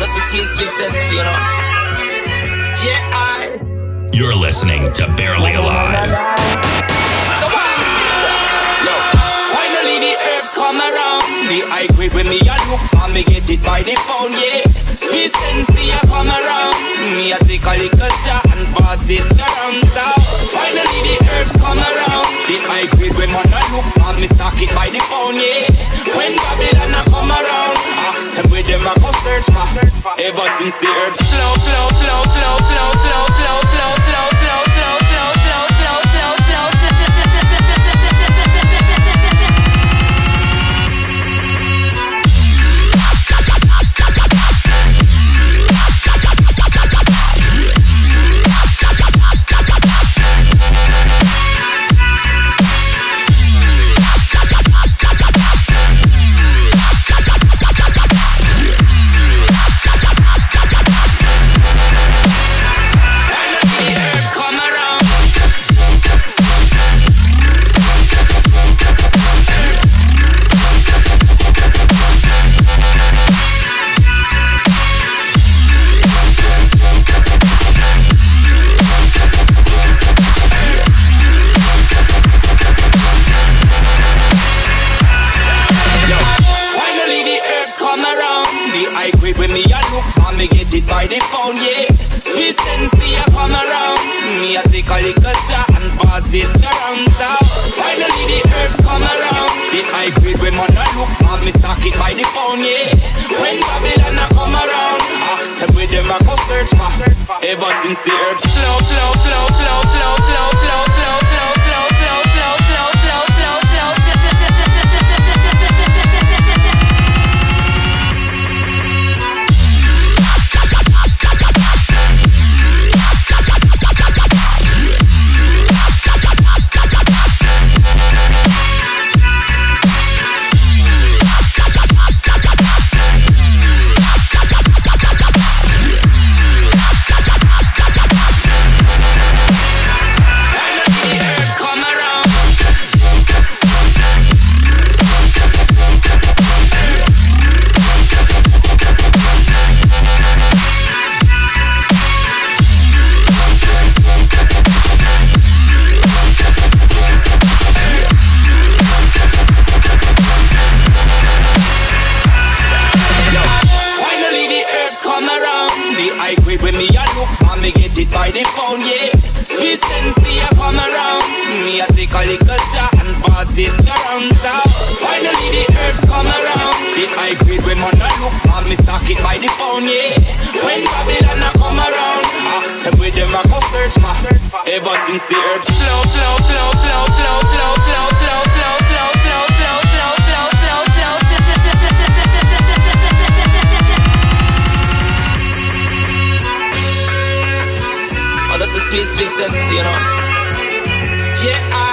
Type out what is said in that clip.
that's the sweet, sweet sense, you know. Yeah, You're listening to Barely Alive. Finally the herbs come around. The high grade when me a look for me get it by the pound, yeah. Sweet sensei a come around. Me a take a little jar and pass it around. So finally the herbs come around. The high grade when man a look for me stock it by the pound, yeah. When Babylon a come around, ask them where them a go search for. Ever since the herbs flow, flow, flow, flow, flow, flow, flow, flow, flow, flow, flow, flow, flow, flow, flow, flow. By the pound, yeah. Sweet sensei a come around. Me a take a little jar and pass it around. So finally the herbs come around. The high grade when man a look for me stock it by the pound, yeah. When Babylon a come around, ask them where them a go search for. Ever since the herbs flow, flow, flow, flow, flow, flow, flow, flow, flow, flow, flow, flow, flow, flow, flow, flow. By the pound, yeah. Sweet sensei a come around. Me a take a little jar and pass it around. So finally the herbs come around. The high grade when man a look for me stock it by the pound, yeah. When Babylon a come around, ask them where them a go search for. Ever since the herbs flow, flow, flow, flow, flow, flow, flow, flow, flow, flow, flow, flow, flow, flow, flow, flow. That's the sweet, sweet sense, you know. Yeah.